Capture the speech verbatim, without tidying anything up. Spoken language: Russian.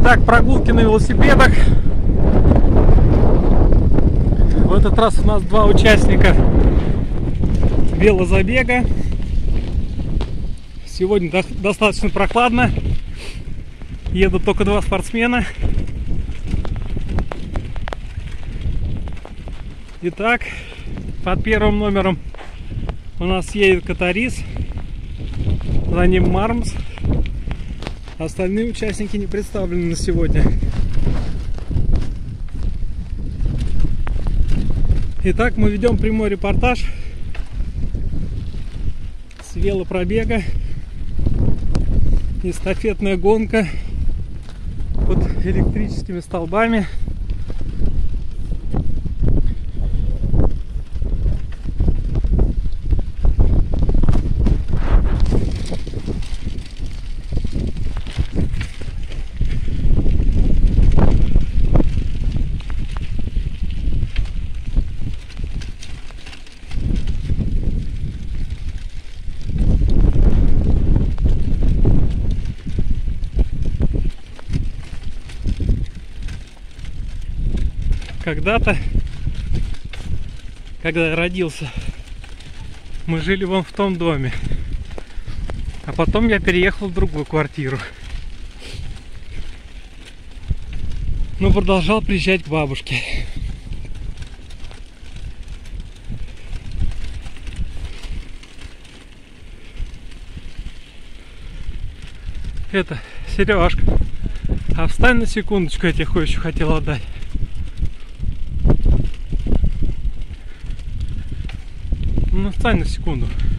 Итак, прогулки на велосипедах. В этот раз у нас два участника велозабега. Сегодня до достаточно прохладно. Едут только два спортсмена. Итак, под первым номером у нас едет Катарис, за ним Мармс. Остальные участники не представлены на сегодня. Итак, мы ведем прямой репортаж с велопробега. Эстафетная гонка под электрическими столбами. Когда-то, когда я родился, мы жили вон в том доме, а потом я переехал в другую квартиру, но продолжал приезжать к бабушке. Это, Сережка, а встань на секундочку, я тебе кое-что хотел отдать. Ну, встань на секунду.